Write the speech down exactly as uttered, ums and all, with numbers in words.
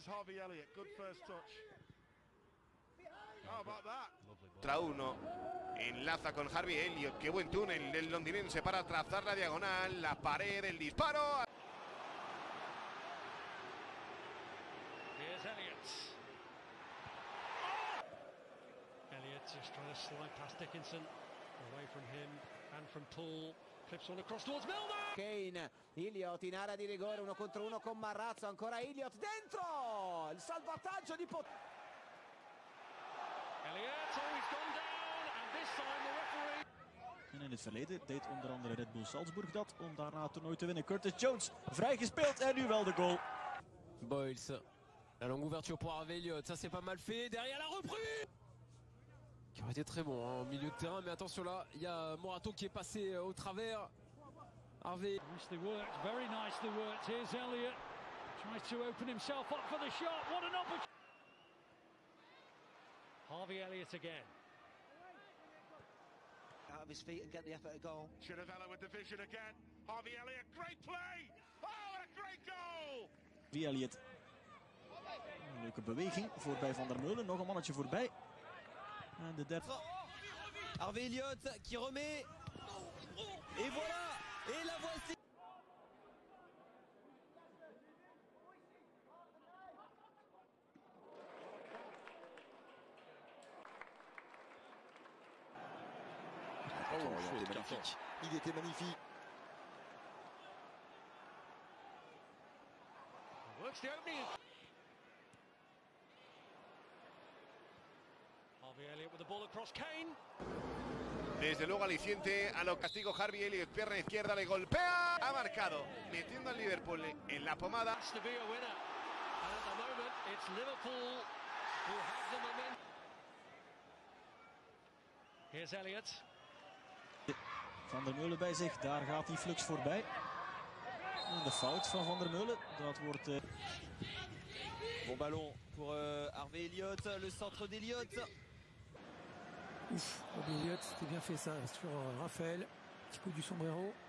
is Harvey Elliott. Good first touch. How about that? Contra uno. Enlaza con Harvey Elliott. Qué buen túnel del londinense para trazar la diagonal. La pared, el disparo. Here's Elliott. Elliott just trying to slide past Dickinson. Away from him and from Poole. Clips one across towards Milner. Kane, Elliott in area di rigore, uno contro uno con Marrazzo, ancora Elliott dentro! Il salvataggio di Pot... Elliott, oh, he's gone down, and this time the referee... En in het verleden deed onder andere Red Bull Salzburg dat om daarna het toernooi te winnen. Curtis Jones, vrijgespeeld en nu wel de goal. Boyles, la longue ouverture pour Harvey Elliott, ça c'est pas mal fait, derrière la reprise qui aurait été très bon hein, au milieu de terrain, mais attention là, il y a Morato qui est passé euh, au travers. Harvey. Nicely worked, very nicely worked. Here's Elliott, tries to open himself up for the shot. What an opportunity! Harvey Elliott again. Out of his feet and get the effort at goal. Chiravella with the vision again. Harvey Elliott, great play! Oh, what a great goal! Harvey Elliott. Een leuke beweging voorbij Van der Meulen, nog een mannetje voorbij. En de derde. Harvey Elliott qui remet. Et voilà! Et la voici! Oh, il était magnifique. Il était magnifique. Works the opening. Harvey Elliott with the ball across Kane. Desde luego aliciente a lo castigo Harvey Elliott, pierna izquierda, le golpea, ha marcado, metiendo al Liverpool en la pomada. Has to be a winner. And at the moment, it's Liverpool who have the momentum. Here's Elliott. Van der Meulen bij zich, daar gaat die flux voorbij. En de fout van Van der Meulen, dat wordt... Uh... Bon ballon pour euh, Harvey Elliott, le centre d'Elliott. Ouf, Elliott, c'était bien fait ça sur Raphaël. Petit coup du sombrero.